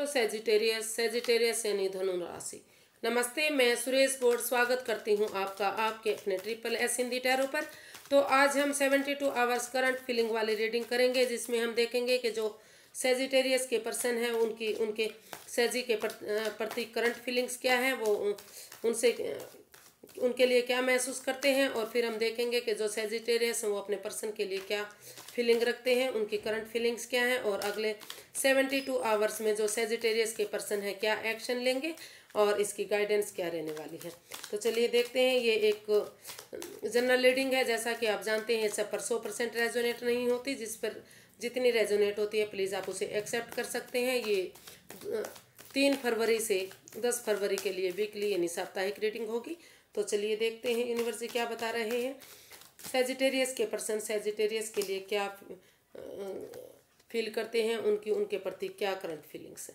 Sagittarius Sagittarius यानी धनु राशि। नमस्ते, मैं सुरेश बोर्ड स्वागत करती हूं आपका आपके अपने ट्रिपल एस हिंदी टैरो पर। तो आज हम 72 आवर्स करंट फीलिंग वाली रीडिंग करेंगे, जिसमें हम देखेंगे कि जो सेजिटेरियस के पर्सन हैं उनके सेजी के प्रति करंट फीलिंग्स क्या है, वो उनसे उनके लिए क्या महसूस करते हैं, और फिर हम देखेंगे कि जो सेजिटेरियस हैं वो अपने पर्सन के लिए क्या फीलिंग रखते हैं, उनकी करंट फीलिंग्स क्या हैं, और अगले 72 आवर्स में जो सेजिटेरियस के पर्सन है क्या एक्शन लेंगे और इसकी गाइडेंस क्या रहने वाली है। तो चलिए देखते हैं। ये एक जनरल रीडिंग है, जैसा कि आप जानते हैं सब पर 100% रेजोनेट नहीं होती। जिस पर जितनी रेजोनेट होती है प्लीज़ आप उसे एक्सेप्ट कर सकते हैं। ये 3 फरवरी से 10 फरवरी के लिए वीकली यानी साप्ताहिक रीडिंग होगी। तो चलिए देखते हैं यूनिवर्स क्या बता रहे हैं। सेजिटेरियस के पर्सन सेजिटेरियस के लिए क्या फील करते हैं, उनके प्रति क्या करंट फीलिंग्स है।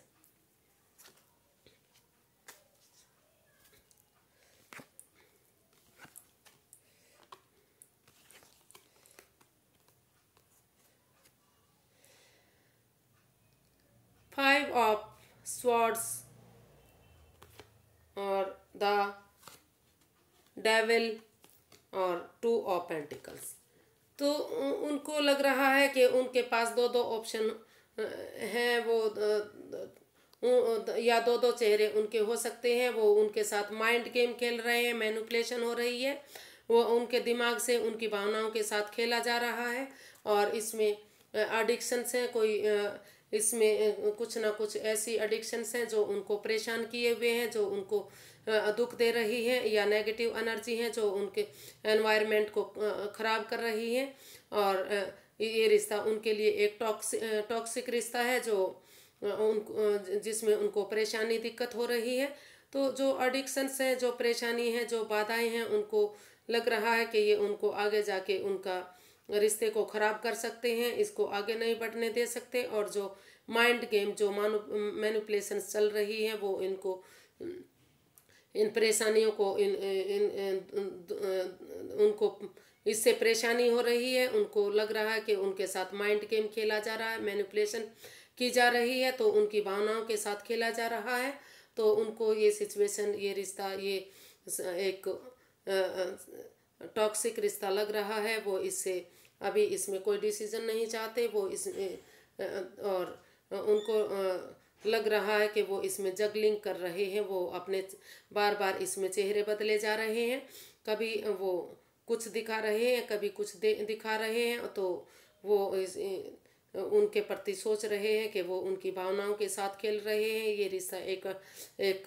फाइव ऑफ स्वॉर्ड्स और द डेविल और 2 ऑफ पेंटिकल्स। तो उनको लग रहा है कि उनके पास दो ऑप्शन हैं, वो या दो चेहरे उनके हो सकते हैं। वो उनके साथ माइंड गेम खेल रहे हैं, मैनिपुलेशन हो रही है, वो उनके दिमाग से उनकी भावनाओं के साथ खेला जा रहा है। और इसमें एडिक्शंस हैं, कोई इसमें कुछ ना कुछ ऐसी एडिक्शंस हैं जो उनको परेशान किए हुए हैं, जो उनको दुख दे रही है, या नेगेटिव एनर्जी है जो उनके एनवायरनमेंट को ख़राब कर रही है। और ये रिश्ता उनके लिए एक टॉक्सिक रिश्ता है जो जिसमें उनको परेशानी दिक्कत हो रही है। तो जो एडिक्शंस हैं, जो परेशानी है, जो बाधाएं हैं, उनको लग रहा है कि ये उनको आगे जाके उनका रिश्ते को ख़राब कर सकते हैं, इसको आगे नहीं बढ़ने दे सकते। और जो माइंड गेम, जो मैनिपुलेशन चल रही है, वो इनको इन परेशानियों को उनको इससे परेशानी हो रही है। उनको लग रहा है कि उनके साथ माइंड गेम खेला जा रहा है, मैनिपुलेशन की जा रही है, तो उनकी भावनाओं के साथ खेला जा रहा है। तो उनको ये सिचुएशन, ये रिश्ता, ये एक टॉक्सिक रिश्ता लग रहा है। वो इससे अभी इसमें कोई डिसीजन नहीं चाहते वो और उनको लग रहा है कि वो इसमें जगलिंग कर रहे हैं। वो अपने बार बार इसमें चेहरे बदले जा रहे हैं, कभी वो कुछ दिखा रहे हैं, कभी कुछ दिखा रहे हैं। तो वो उनके प्रति सोच रहे हैं कि वो उनकी भावनाओं के साथ खेल रहे हैं। ये रिश्ता एक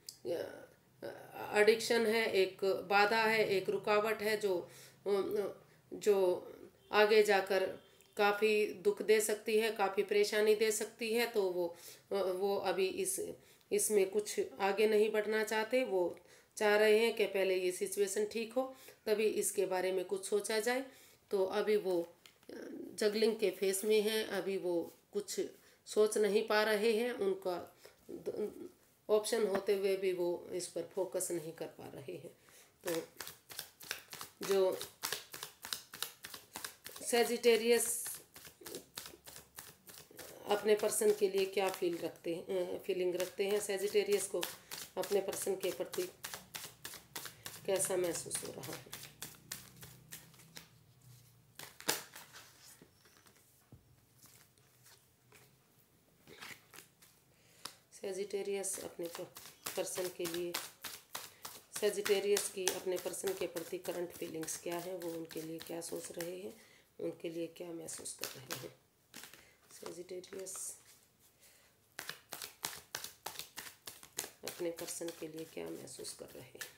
एडिक्शन है, एक बाधा है, एक रुकावट है जो आगे जाकर काफ़ी दुख दे सकती है, काफ़ी परेशानी दे सकती है। तो वो अभी इसमें कुछ आगे नहीं बढ़ना चाहते। वो चाह रहे हैं कि पहले ये सिचुएशन ठीक हो तभी इसके बारे में कुछ सोचा जाए। तो अभी वो जगलिंग के फेस में हैं, अभी वो कुछ सोच नहीं पा रहे हैं। उनका ऑप्शन होते हुए भी वो इस पर फोकस नहीं कर पा रहे हैं। तो जो सेजिटेरियस अपने पर्सन के लिए क्या फीलिंग रखते हैं, सेजिटेरियस को अपने पर्सन के प्रति कैसा महसूस हो रहा है। सेजिटेरियस अपने पर्सन के लिए, सेजिटेरियस की अपने पर्सन के प्रति करंट फीलिंग्स क्या है, वो उनके लिए क्या सोच रहे हैं, उनके लिए क्या महसूस कर रहे हैं। सेजिटेरियस अपने पर्सन के लिए क्या महसूस कर रहे हैं।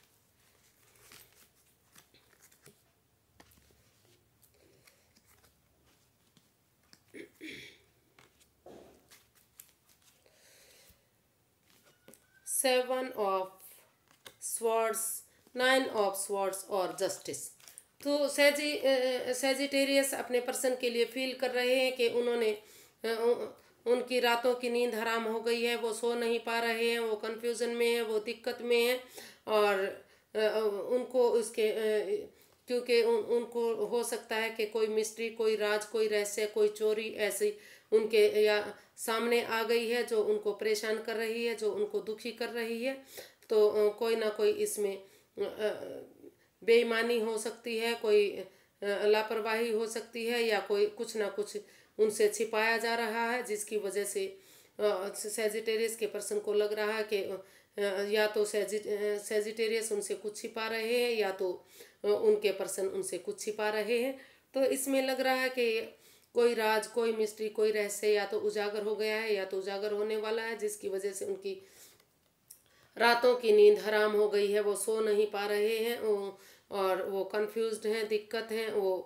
Seven of swords, 9 of swords और जस्टिस। तो सेजिटेरियस अपने पर्सन के लिए फील कर रहे हैं कि उनकी रातों की नींद हराम हो गई है, वो सो नहीं पा रहे हैं, वो कन्फ्यूज़न में है, वो दिक्कत में है। और उनको उसके क्योंकि उनको हो सकता है कि कोई मिस्ट्री, कोई राज, कोई रहस्य, कोई चोरी ऐसी उनके या सामने आ गई है, जो उनको परेशान कर रही है, जो उनको दुखी कर रही है। तो कोई ना कोई इसमें बेईमानी हो सकती है, कोई लापरवाही हो सकती है, या कोई कुछ ना कुछ उनसे छिपाया जा रहा है, जिसकी वजह से सेजिटेरियस के पर्सन को लग रहा है कि या तो सेजिटेरियस उनसे कुछ छिपा रहे हैं, या तो उनके पर्सन उनसे कुछ छिपा रहे हैं। तो इसमें लग रहा है कि कोई राज, कोई मिस्ट्री, कोई रहस्य या तो उजागर हो गया है या तो उजागर होने वाला है, जिसकी वजह से उनकी रातों की नींद हराम हो गई है। वो सो नहीं पा रहे हैं और वो कंफ्यूज्ड हैं, दिक्कत हैं वो,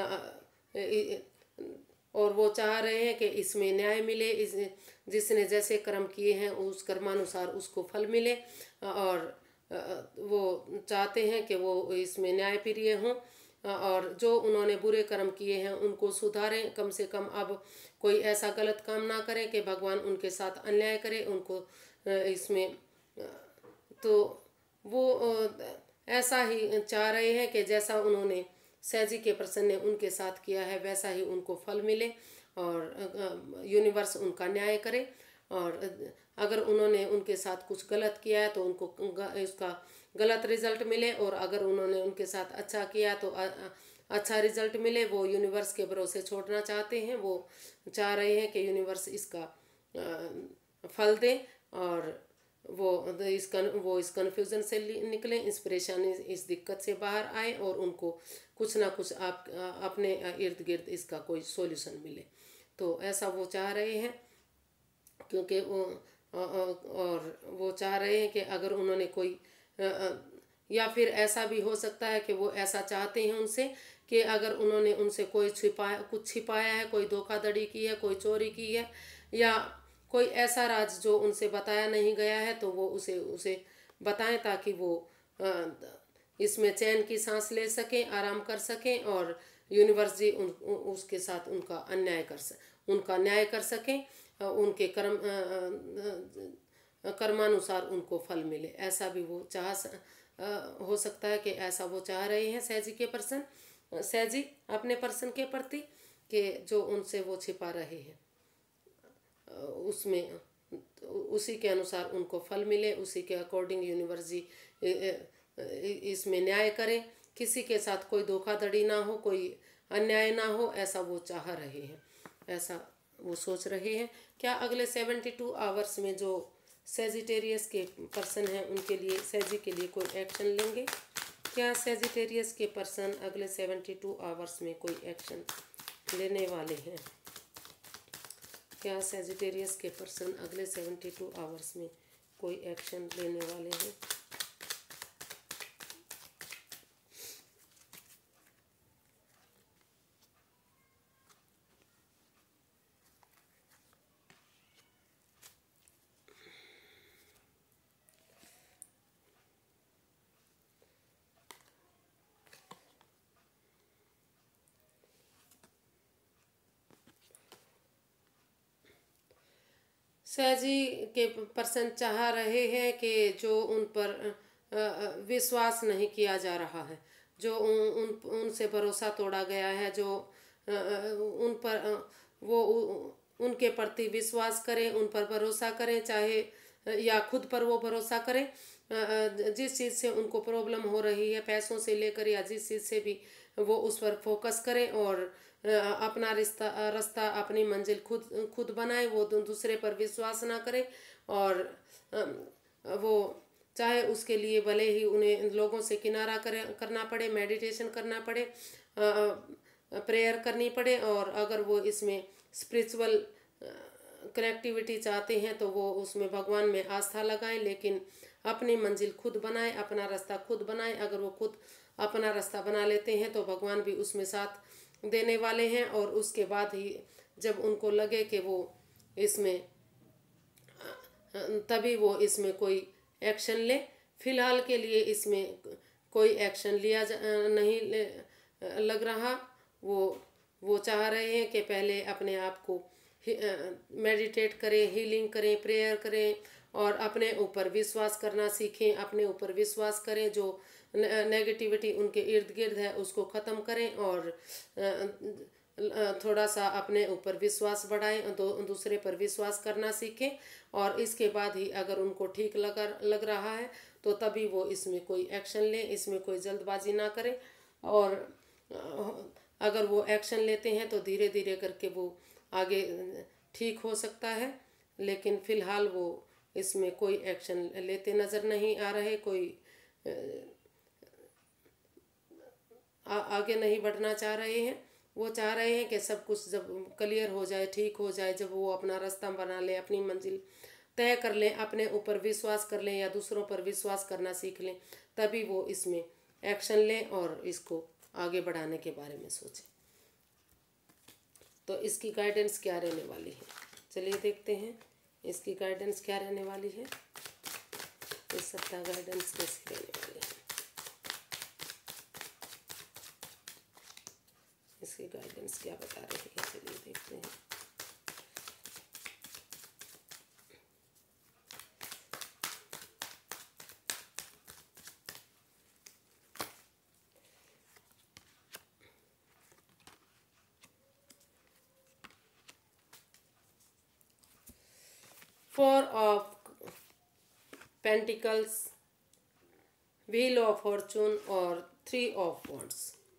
और वो चाह रहे हैं कि इसमें न्याय मिले, इस जिसने जैसे कर्म किए हैं उस कर्मानुसार उसको फल मिले, और वो चाहते हैं कि वो इसमें न्याय प्रिय हों, और जो उन्होंने बुरे कर्म किए हैं उनको सुधारें। कम से कम अब कोई ऐसा गलत काम ना करें कि भगवान उनके साथ अन्याय करे उनको इसमें। तो वो ऐसा ही चाह रहे हैं कि जैसा उन्होंने सैजी के पर्सन ने उनके साथ किया है वैसा ही उनको फल मिले, और यूनिवर्स उनका न्याय करे। और अगर उन्होंने उनके साथ कुछ गलत किया है तो उनको इसका गलत रिजल्ट मिले, और अगर उन्होंने उनके साथ अच्छा किया तो अच्छा रिजल्ट मिले। वो यूनिवर्स के भरोसे छोड़ना चाहते हैं, वो चाह रहे हैं कि यूनिवर्स इसका फल दे, और वो इस कन्फ्यूज़न से निकलें, इस परेशानी, इस दिक्कत से बाहर आए, और उनको कुछ ना कुछ अपने इर्द गिर्द इसका कोई सॉल्यूशन मिले। तो ऐसा वो चाह रहे हैं, क्योंकि और वो चाह रहे हैं कि अगर उन्होंने कोई या फिर ऐसा भी हो सकता है कि वो ऐसा चाहते हैं उनसे कि अगर उन्होंने उनसे कुछ छिपाया है, कोई धोखाधड़ी की है, कोई चोरी की है, या कोई ऐसा राज जो उनसे बताया नहीं गया है, तो वो उसे बताएं, ताकि वो इसमें चैन की सांस ले सकें, आराम कर सकें, और यूनिवर्स जी उसके साथ उनका न्याय कर सकें, उनके कर्मानुसार उनको फल मिले। ऐसा भी वो हो सकता है कि ऐसा वो चाह रहे हैं सैजी अपने पर्सन के प्रति, कि जो उनसे वो छिपा रहे हैं उसमें उसी के अनुसार उनको फल मिले, उसी के अकॉर्डिंग यूनिवर्स जी इसमें न्याय करें, किसी के साथ कोई धोखाधड़ी ना हो, कोई अन्याय ना हो, ऐसा वो चाह रहे हैं, ऐसा वो सोच रहे हैं। क्या अगले 72 आवर्स में जो सेजिटेरियस के पर्सन हैं उनके लिए, सैजी के लिए कोई एक्शन लेंगे? क्या सेजिटेरियस के पर्सन अगले 72 आवर्स में कोई एक्शन लेने वाले हैं? क्या सेजिटेरियस के पर्सन अगले 72 आवर्स में कोई एक्शन लेने वाले हैं? सैजी के पर्सन चाह रहे हैं कि जो उन पर विश्वास नहीं किया जा रहा है, जो उनसे भरोसा तोड़ा गया है, जो उन पर वो उनके प्रति विश्वास करें, उन पर भरोसा करें, चाहे या खुद पर वो भरोसा करें। जिस चीज़ से उनको प्रॉब्लम हो रही है, पैसों से लेकर या जिस चीज़ से भी, वो उस पर फोकस करें, और अपना रास्ता अपनी मंजिल खुद बनाए, वो दूसरे पर विश्वास ना करें। और वो चाहे उसके लिए भले ही उन्हें लोगों से किनारा करना पड़े, मेडिटेशन करना पड़े, प्रेयर करनी पड़े, और अगर वो इसमें स्पिरिचुअल कनेक्टिविटी चाहते हैं तो वो उसमें भगवान में आस्था लगाएं, लेकिन अपनी मंजिल खुद बनाएं, अपना रास्ता खुद बनाएं। अगर वो खुद अपना रास्ता बना लेते हैं तो भगवान भी उसमें साथ देने वाले हैं, और उसके बाद ही जब उनको लगे कि वो इसमें, तभी वो इसमें कोई एक्शन ले। फिलहाल के लिए इसमें कोई एक्शन नहीं लग रहा। वो चाह रहे हैं कि पहले अपने आप को मेडिटेट करें, हीलिंग करें, प्रेयर करें, और अपने ऊपर विश्वास करना सीखें, अपने ऊपर विश्वास करें, जो नेगेटिविटी उनके इर्द गिर्द है उसको ख़त्म करें, और थोड़ा सा अपने ऊपर विश्वास बढ़ाएं, दूसरे पर विश्वास करना सीखें, और इसके बाद ही अगर उनको ठीक लग रहा है तो तभी वो इसमें कोई एक्शन लें, इसमें कोई जल्दबाजी ना करें। और अगर वो एक्शन लेते हैं तो धीरे धीरे करके वो आगे ठीक हो सकता है, लेकिन फ़िलहाल वो इसमें कोई एक्शन लेते नज़र नहीं आ रहे, कोई आगे नहीं बढ़ना चाह रहे हैं। वो चाह रहे हैं कि सब कुछ जब क्लियर हो जाए, ठीक हो जाए, जब वो अपना रास्ता बना लें, अपनी मंजिल तय कर लें, अपने ऊपर विश्वास कर लें या दूसरों पर विश्वास करना सीख लें, तभी वो इसमें एक्शन लें और इसको आगे बढ़ाने के बारे में सोचें। तो इसकी गाइडेंस क्या रहने वाली है, चलिए देखते हैं इसकी गाइडेंस क्या रहने वाली है। इस सप्ताह गाइडेंस कैसी रहने वाली है, इसकी गाइडेंस क्या बता रही है, चलिए देखते हैं। Four of pentacles, wheel of fortune और 3 ऑफ वॉन्ड्स।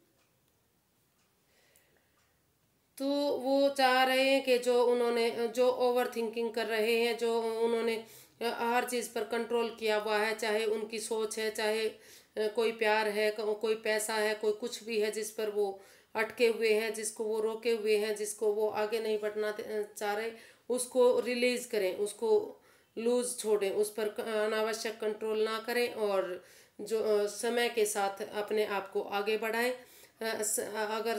तो वो चाह रहे हैं कि जो ओवर थिंकिंग कर रहे हैं, जो उन्होंने हर चीज़ पर कंट्रोल किया हुआ है, चाहे उनकी सोच है, चाहे कोई प्यार है, कोई पैसा है, कोई कुछ भी है जिस पर वो अटके हुए हैं, जिसको वो रोके हुए हैं, जिसको वो आगे नहीं बढ़ना चाह रहे, उसको रिलीज़ करें, उसको लूज छोड़ें, उस पर अनावश्यक कंट्रोल ना करें, और जो समय के साथ अपने आप को आगे बढ़ाएं। अगर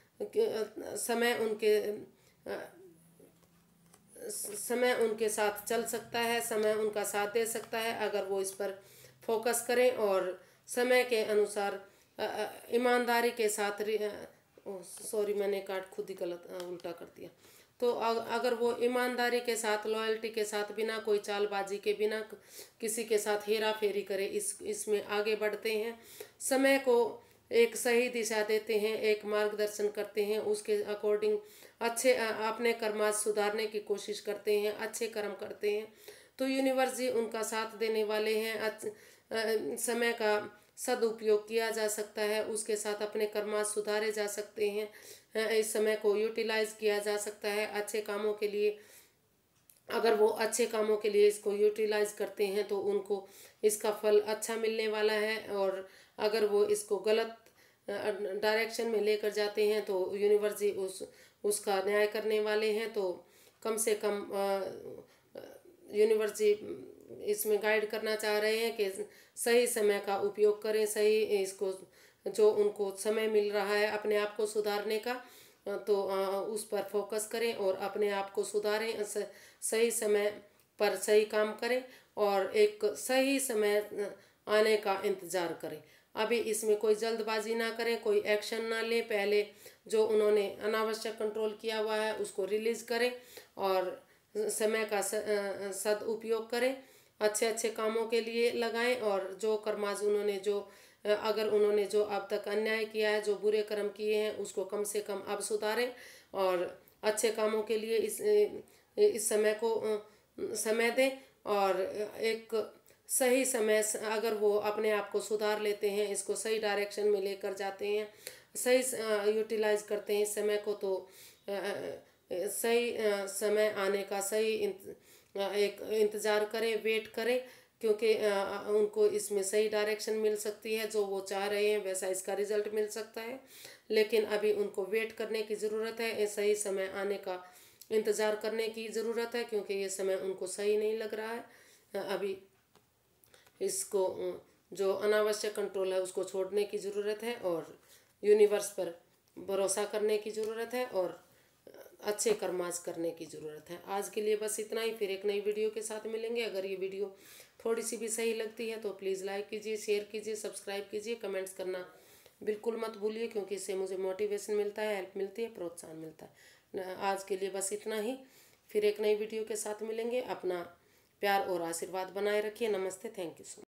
समय उनके साथ चल सकता है, समय उनका साथ दे सकता है अगर वो इस पर फोकस करें और समय के अनुसार ईमानदारी के साथ सॉरी मैंने कार्ड खुद ही गलत उल्टा कर दिया। तो अगर वो ईमानदारी के साथ, लॉयल्टी के साथ, बिना कोई चालबाजी के, बिना किसी के साथ हेरा फेरी करे इसमें आगे बढ़ते हैं, समय को एक सही दिशा देते हैं, एक मार्गदर्शन करते हैं, उसके अकॉर्डिंग अच्छे अपने कर्माश सुधारने की कोशिश करते हैं, अच्छे कर्म करते हैं, तो यूनिवर्स जी उनका साथ देने वाले हैं। समय का सदुपयोग किया जा सकता है, उसके साथ अपने कर्माश सुधारे जा सकते हैं, इस समय को यूटिलाइज किया जा सकता है अच्छे कामों के लिए। अगर वो अच्छे कामों के लिए इसको यूटिलाइज करते हैं तो उनको इसका फल अच्छा मिलने वाला है, और अगर वो इसको गलत डायरेक्शन में लेकर जाते हैं तो यूनिवर्स जी उसका न्याय करने वाले हैं। तो कम से कम यूनिवर्स जी इसमें गाइड करना चाह रहे हैं कि सही समय का उपयोग करें, सही इसको जो उनको समय मिल रहा है अपने आप को सुधारने का, तो उस पर फोकस करें और अपने आप को सुधारें, सही समय पर सही काम करें और एक सही समय आने का इंतज़ार करें। अभी इसमें कोई जल्दबाजी ना करें, कोई एक्शन ना लें, पहले जो उन्होंने अनावश्यक कंट्रोल किया हुआ है उसको रिलीज़ करें और समय का सदुपयोग करें, अच्छे अच्छे कामों के लिए लगाएं, और जो कर्माज अगर उन्होंने जो अब तक अन्याय किया है, जो बुरे कर्म किए हैं, उसको कम से कम अब सुधारें और अच्छे कामों के लिए इस समय को समय दें। और एक सही समय, अगर वो अपने आप को सुधार लेते हैं, इसको सही डायरेक्शन में लेकर जाते हैं, सही यूटिलाइज करते हैं इस समय को, तो सही समय आने का सही एक इंतज़ार करें, वेट करें, क्योंकि उनको इसमें सही डायरेक्शन मिल सकती है, जो वो चाह रहे हैं वैसा इसका रिजल्ट मिल सकता है, लेकिन अभी उनको वेट करने की ज़रूरत है, सही समय आने का इंतज़ार करने की ज़रूरत है, क्योंकि ये समय उनको सही नहीं लग रहा है। अभी इसको जो अनावश्यक कंट्रोल है उसको छोड़ने की ज़रूरत है और यूनिवर्स पर भरोसा करने की ज़रूरत है और अच्छे कर्माज करने की ज़रूरत है। आज के लिए बस इतना ही, फिर एक नई वीडियो के साथ मिलेंगे। अगर ये वीडियो थोड़ी सी भी सही लगती है तो प्लीज़ लाइक कीजिए, शेयर कीजिए, सब्सक्राइब कीजिए, कमेंट्स करना बिल्कुल मत भूलिए, क्योंकि इससे मुझे मोटिवेशन मिलता है, हेल्प मिलती है, प्रोत्साहन मिलता है। आज के लिए बस इतना ही, फिर एक नई वीडियो के साथ मिलेंगे। अपना प्यार और आशीर्वाद बनाए रखिए। नमस्ते, थैंक यू सो मच।